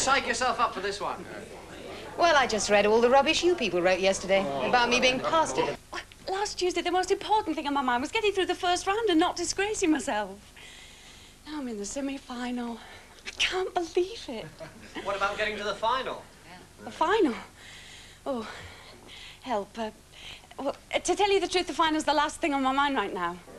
psych yourself up for this one? Well, I just read all the rubbish you people wrote yesterday about me being casted. Last Tuesday, the most important thing on my mind was getting through the first round and not disgracing myself. Now I'm in the semi-final. I can't believe it. What about getting to the final? The final? Oh, help. Well, to tell you the truth, the final's the last thing on my mind right now.